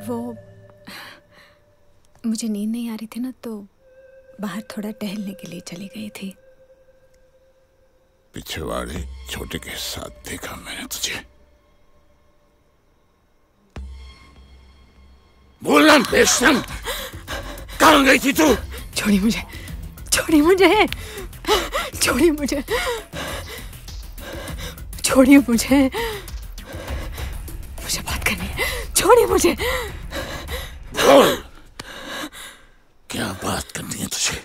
वो मुझे नींद नहीं आ रही थी ना, तो बाहर थोड़ा टहलने के लिए चली गई थी। पिछवाड़े छोटे के साथ देखा मैंने तुझे। बोलना बेशरम, कहाँ गई थी तू? छोड़िए मुझे, छोड़िए मुझे, छोड़िए मुझे, छोड़िए मुझे, मुझे बात करनी है, छोड़िए मुझे। बोल, क्या बात करनी है तुझे?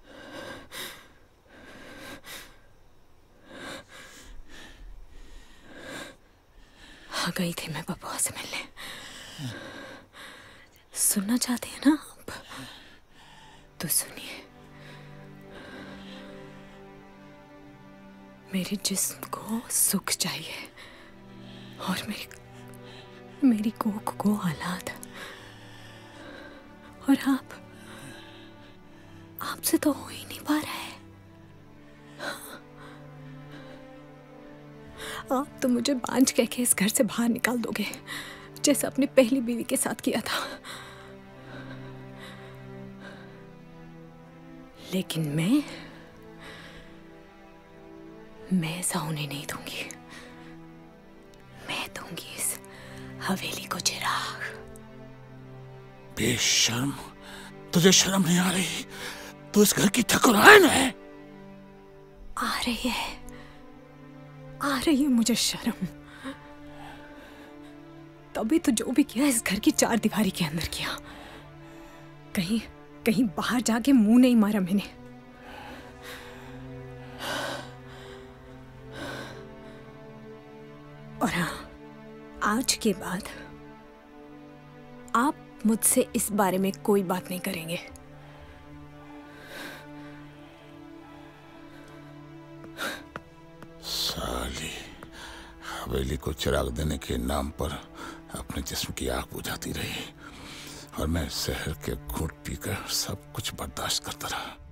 आ गई थी मैं बबुआ से मिलने। सुनना चाहते हैं ना आप? तो सुनिए। मेरे जिस्म को सुख चाहिए और मेरी कोख को औलाद। और आपसे तो हो ही नहीं पा रहा है। आप तो मुझे बांझ कह के इस घर से बाहर निकाल दोगे, जैसे अपनी पहली बीवी के साथ किया था। लेकिन मैं ऐसा होने नहीं दूंगी। मैं दूंगी इस हवेली को चिराग। बेशर्म, तुझे शर्म नहीं आ रही? तू इस घर की ठकुराइन है। आ रही है मुझे शर्म। तभी तो जो भी किया इस घर की चार दीवारी के अंदर किया। कहीं बाहर जाके मुंह नहीं मारा मैंने। और हाँ, आज के बाद आप मुझसे इस बारे में कोई बात नहीं करेंगे। साली, हवेली को चिराग देने के नाम पर अपने जिस्म की आग बुझाती रही और मैं जहर के घूंट पीकर सब कुछ बर्दाश्त करता रहा।